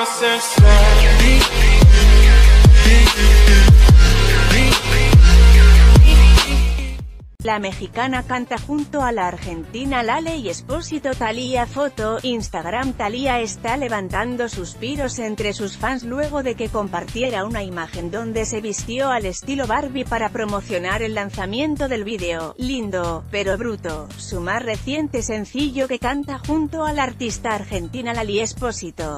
La mexicana canta junto a la argentina Lale Espósito. Thalía. Foto, Instagram. Thalía está levantando suspiros entre sus fans luego de que compartiera una imagen donde se vistió al estilo Barbie para promocionar el lanzamiento del vídeo Lindo, pero bruto, su más reciente sencillo que canta junto a la artista argentina Lale Espósito.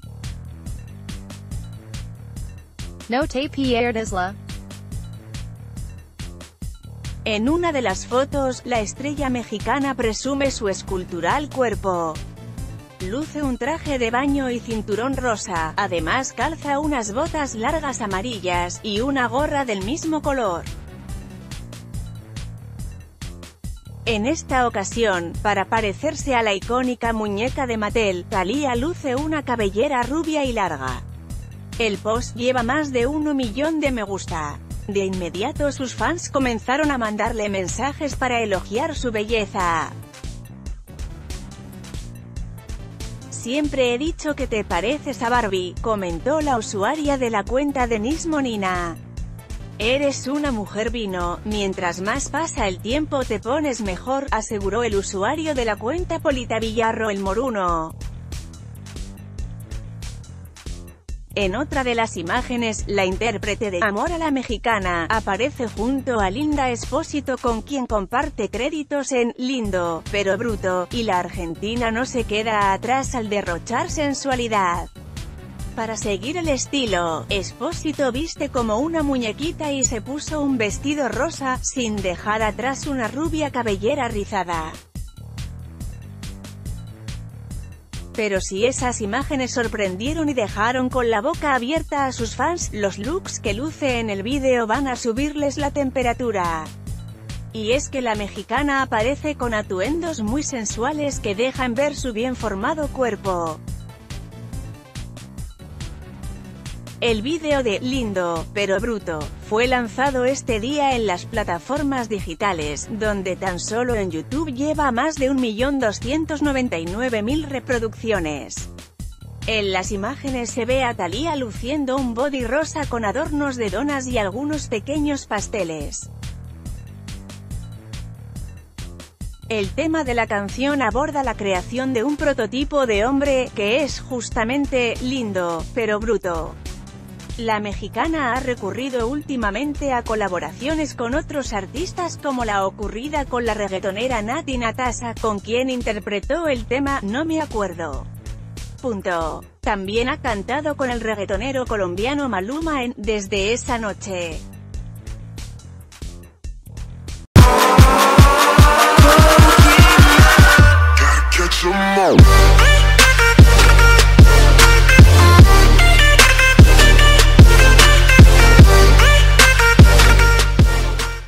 No te pierdas la. En una de las fotos, la estrella mexicana presume su escultural cuerpo. Luce un traje de baño y cinturón rosa, además calza unas botas largas amarillas, y una gorra del mismo color. En esta ocasión, para parecerse a la icónica muñeca de Mattel, Thalía luce una cabellera rubia y larga. El post lleva más de 1 millón de me gusta. De inmediato sus fans comenzaron a mandarle mensajes para elogiar su belleza. Siempre he dicho que te pareces a Barbie, comentó la usuaria de la cuenta de Nismonina. Eres una mujer vino, mientras más pasa el tiempo te pones mejor, aseguró el usuario de la cuenta Polita Villarro el Moruno. En otra de las imágenes, la intérprete de Amor a la Mexicana aparece junto a Linda Espósito, con quien comparte créditos en Lindo, pero bruto, y la argentina no se queda atrás al derrochar sensualidad. Para seguir el estilo, Espósito viste como una muñequita y se puso un vestido rosa, sin dejar atrás una rubia cabellera rizada. Pero si esas imágenes sorprendieron y dejaron con la boca abierta a sus fans, los looks que luce en el vídeo van a subirles la temperatura. Y es que la mexicana aparece con atuendos muy sensuales que dejan ver su bien formado cuerpo. El vídeo de Lindo, pero bruto, fue lanzado este día en las plataformas digitales, donde tan solo en YouTube lleva más de 1.299.000 reproducciones. En las imágenes se ve a Thalía luciendo un body rosa con adornos de donas y algunos pequeños pasteles. El tema de la canción aborda la creación de un prototipo de hombre, que es justamente lindo, pero bruto. La mexicana ha recurrido últimamente a colaboraciones con otros artistas como la ocurrida con la reggaetonera Natti Natasha, con quien interpretó el tema No me acuerdo. También ha cantado con el reggaetonero colombiano Maluma en Desde esa noche.